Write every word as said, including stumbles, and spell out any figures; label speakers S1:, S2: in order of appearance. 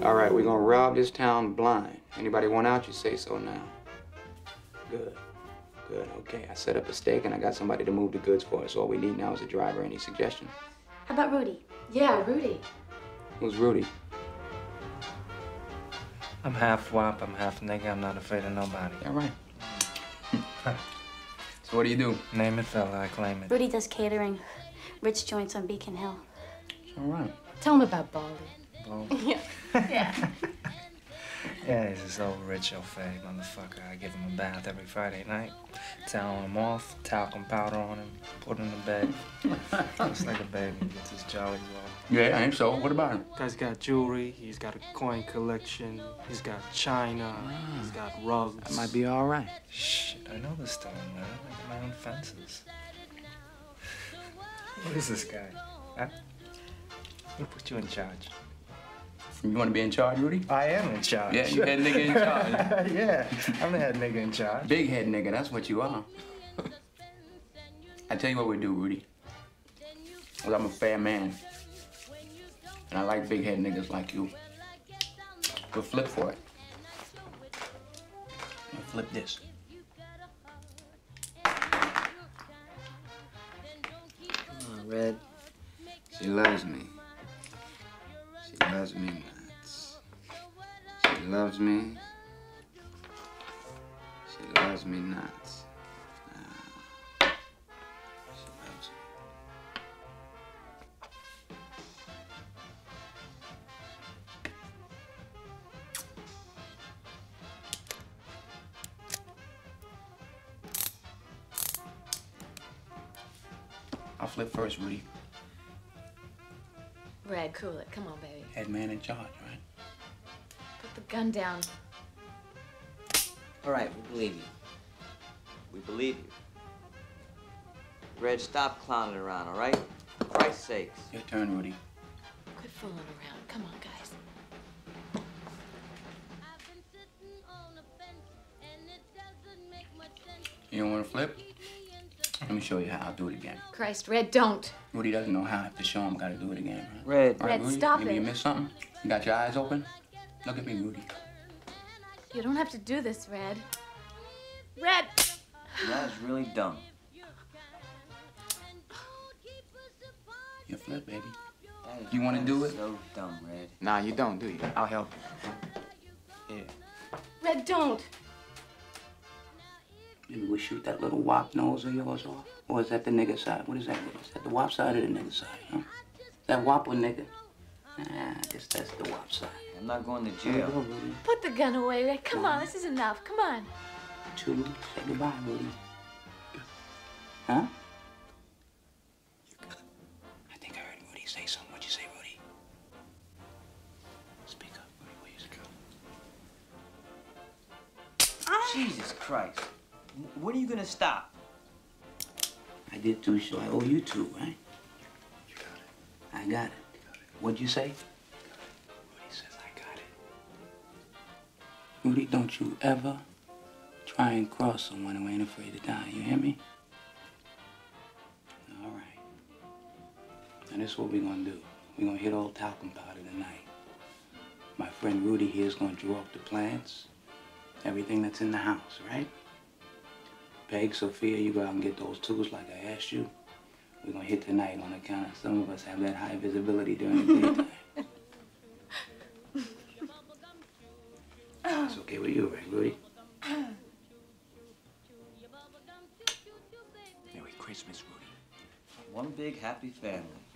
S1: All right, we're gonna rob this town blind. Anybody want out, you say so now. Good, good, okay. I set up a stake and I got somebody to move the goods for us. All we need now is a driver. Any suggestions?
S2: How about Rudy? Yeah, Rudy.
S1: Who's Rudy?
S3: I'm half wop, I'm half nigga, I'm not afraid of nobody.
S1: All right. So what do you do?
S3: Name it, fella, I claim it.
S2: Rudy does catering. Rich joints on Beacon Hill.
S1: All right.
S2: Tell him about Baldy.
S3: Baldy?
S2: Yeah. Yeah.
S3: Yeah, he's this old rich au fait motherfucker. I give him a bath every Friday night. Towel him off, talcum powder on him, put him to bed. Just like a baby, gets his jollies off.
S1: Yeah, I ain't so. What about him?
S3: Guy's got jewelry, he's got a coin collection, he's got china, ah. he's got rugs.
S1: That might be all right.
S3: Shit, I know this town, man. I got my own fences. What is this guy? Huh? Who put you in charge?
S1: You want to be in charge, Rudy?
S3: I am in charge.
S1: Yeah, you head nigga in charge.
S3: Yeah, I'm the head nigga in charge.
S1: Big head nigga, that's what you are. I tell you what we do, Rudy. Cause I'm a fair man. And I like big head niggas like you. We'll flip for it. We'll flip this.
S4: Come on, Red. She loves me. She loves me nuts. She loves me. She loves me nuts. Uh, she loves me.
S1: I'll flip first, Rudy.
S2: Red, cool it. Come on, baby.
S1: Head man in charge, right?
S2: Put the gun down.
S4: All right, we believe you. We believe you. Red, stop clowning around, all right? For Christ's sakes.
S1: Your turn, Rudy.
S2: Quit fooling around. Come on, guys.
S1: You don't want to flip? Let me show you how. I'll do it again.
S2: Christ, Red, don't.
S1: Rudy doesn't know how. I have to show him. Got to do it again, right?
S4: Red.
S1: All right,
S2: Red,
S1: Rudy?
S2: stop
S1: Maybe
S2: it.
S1: you missed something? You got your eyes open? Look at me, Rudy.
S2: You don't have to do this, Red. Red!
S4: That was really dumb.
S1: You flip, baby.
S4: That is,
S1: You wanna
S4: that
S1: do
S4: is
S1: it?
S4: So dumb, Red.
S1: Nah, you don't, do you? I'll help you. Yeah.
S2: Red, don't.
S1: Maybe we shoot that little wop nose of yours off? Or is that the nigga side? What is that? Is that the wop side or the nigga side, huh? That wop or nigga? Nah, I guess that's the wop side.
S4: I'm not going to
S1: There you
S4: jail.
S1: go, Rudy.
S2: Put the gun away, Red. Come on, this is enough. Come on.
S1: Two, say goodbye, Rudy. Huh? I think I heard Rudy say something. What'd you say, Rudy? Speak up, Rudy, please.
S4: Jesus Christ. When are you gonna stop?
S1: I did too, so I owe you two, right?
S3: You got it.
S1: I got it.
S3: You got it.
S1: What'd you say?
S3: You got it. Rudy says I got it.
S1: Rudy, don't you ever try and cross someone who ain't afraid to die. You hear me? All right. And this is what we're gonna do. We're gonna hit old talcum powder tonight. My friend Rudy here is gonna draw up the plans. Everything that's in the house, right? Peg, Sophia, you go out and get those tools like I asked you. We're gonna hit tonight on account of some of us have that high visibility during the daytime. It's okay with you, right, Rudy? Merry Christmas, Rudy.
S4: One big happy family.